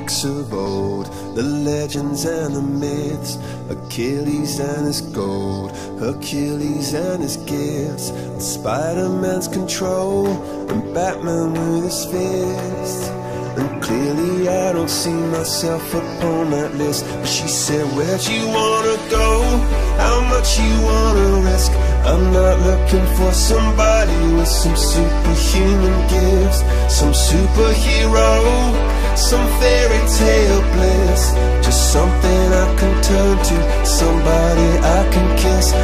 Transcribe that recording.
books of old, the legends and the myths, Achilles and his gold, Hercules and his gifts, and Spider-Man's control, and Batman with his fists. And clearly I don't see myself upon that list. But she said, where'd you wanna go? How much you wanna risk? I'm not looking for somebody with some superhuman gifts, some superhero, some fairy tale bliss. Just something I can turn to, somebody I can kiss.